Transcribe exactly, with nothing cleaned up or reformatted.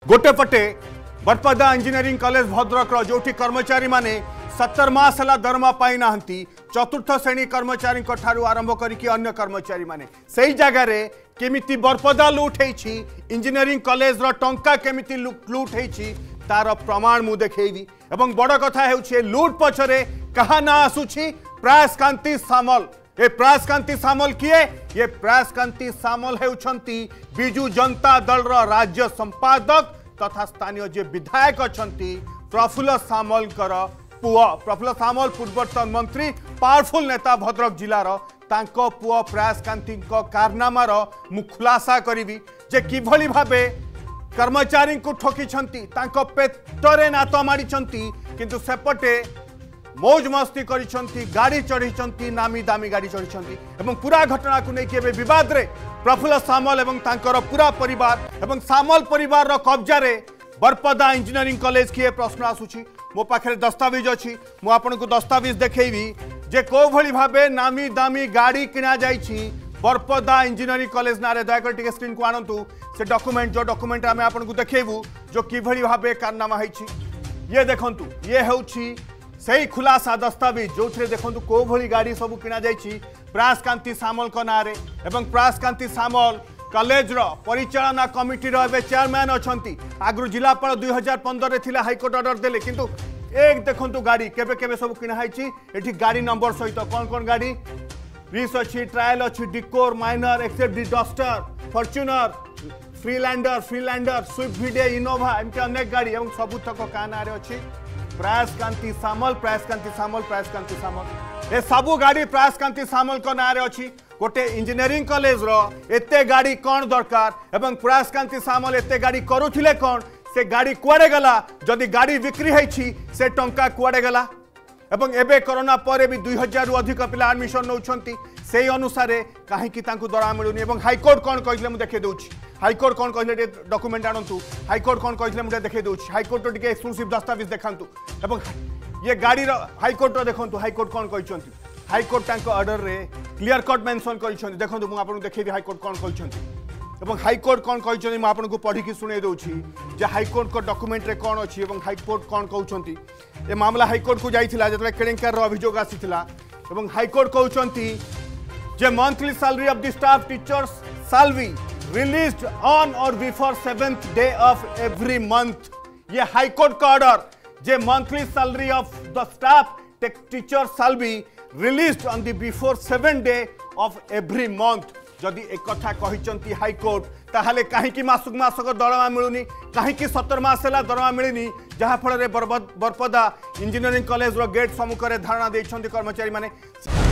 गोटे पटे बरपदा engineering college Bhadrak जो कर्मचारी माने सत्तर मास है दरमा पाई ना चतुर्थ श्रेणी कर्मचारी आरंभ करके अन्य कर्मचारी माने सही जगार केमिति बरपदा लुट होती इंजीनियरिंग कॉलेज रो टंका केमिति लुट होती तार प्रमाण मु देखी एवं बड़ कथा है लुट पछरे कहा ना आसुछि प्रयास कांति सामल ये प्रयास कांति सामल किए ये प्रयास कांति सामल होउछंती बिजू जनता दल रो राज्य संपादक तथा स्थानीय जे विधायक अछंती प्रफुल्ल सामल कर पुआ प्रफुल्ल सामल पूर्वतन मंत्री पावरफुल नेता भद्रक जिलार तांको पुआ प्रयास कांति कारनामार मु खुलासा करी जे किभली भाबे कर्मचारी को ठकिछंती तांको पेटरे नात मारिछंती किंतु सेपटे मौज मस्ती करिछंती गाड़ी चढ़ी नामी दामी गाड़ी चढ़ी एवं पूरा घटना को लेकिन एवं विवाद रे प्रफुल्ल सामल एवं तांकर पूरा परिवार एवं सामल परिवार रो कब्जा रे बरपदा इंजीनियरिंग कॉलेज किए प्रश्न आसुची मो पाखे दस्तावेज अच्छी मु आपको दस्तावेज देखी जे को भली भाबे नामी दामी गाड़ी किना जाइछि बरपदा इंजीनियरिंग कॉलेज ना दयाकर टिके स्क्रीन को आणंतु से डॉक्यूमेंट जो डॉक्यूमेंट आम आपको देखू जो किभली भाबे कारनामा होइछि ये देखंतु ये होछि सही खुलासा दस्तावेज जो थे देखो को भली गाड़ी सब किना जाइछि प्रयास कांति सामल को नारे एवं प्रयास कांति सामल कॉलेज रो परिचालना कमिटी रो एबे चेयरमैन अछंती आगु जिलापाल दुई हजार पंद्रह रे थिला हाईकोर्ट ऑर्डर देले किंतु एक देखंतु गाड़ी केबे केबे सब किना हाइछि एठी गाड़ी नंबर सहित कौन कौन गाड़ी रिस अच्छी ट्रायल अच्छी डिकोर माइनर एक्सेप्ट डी Duster Fortuner Freelander Freelander Swift वीडे इनोवा एमके अनेक गाड़ी एवं सबुतक का नारे अच्छी प्रयास कांति सामल प्रयास कांति सामल प्रयास कांति सामल ए सबू गाड़ी प्रयास कांति सामल को नारे अच्छी गोटे इंजीनियरिंग कॉलेज रो एते गाड़ी कौन दरकार एवं प्रयास कांति सामल एते गाड़ी करुथिले कौन से गाड़ी कुआडे गला जदि गाड़ी बिक्री होइछि से टंका कुआडे गला एवं एबे कोरोना पर भी दुई हजार रु अधिक पिला एडमिशन नौछंती से अनुसार कहीं दरा मिलूनी एवं हाईकोर्ट कौन कहले मुझे देखे दूची हाईकोर्ट कौन कहले डॉक्यूमेंट आणंतु हाईकोर्ट कौन कहले मुझे देखे दूची हाईकोर्ट टिके एक्सक्लूसिव दस्तावेज देखांतु एवं ये गाड़ी हाईकोर्ट देखंतु हाईकोर्ट कौन कहछंती हाईकोर्ट तांको ऑर्डर रे क्लियर कट मेंशन करछंती देखंतु मु आपन देखेबी हाईकोर्ट कौन कहछंती एवं हाईकोर्ट कौन कहछंती मु आपन को पढ़ी की सुने दोछि जे हाईकोर्ट को डॉक्यूमेंट रे कौन अछि एवं हाईकोर्ट कौन कहछंती ए मामला हाईकोर्ट को जाइथिला जतले केडेंकार रो अभियोग आसीथिला एवं हाईकोर्ट कहछंती जे monthly salary of the staff teachers shall be released on or before seventh day of every month ये हाईकोर्ट का ऑर्डर जे monthly salary of the staff teacher shall be released on the before seven day of every month जदि एक कथा कहिचंती high court ताहले कहीं mask mask दरमा मिलूनी कहीं सत्तर मास है दरमा मिलनी जहाँफल बरपदा इंजीनियरिंग कॉलेज रो गेट सम्मुख धारणा देइछंती कर्मचारी माने।